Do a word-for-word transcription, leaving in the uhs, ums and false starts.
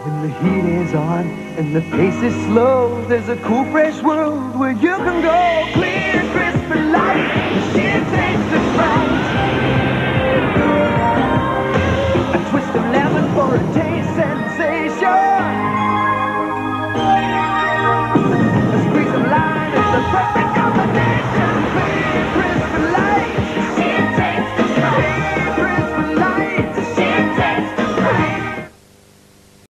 When the heat is on and the pace is slow, there's a cool, fresh world where you can go. Clear, crisp, and light, the shit tastes just right. A twist of lemon for a taste sensation.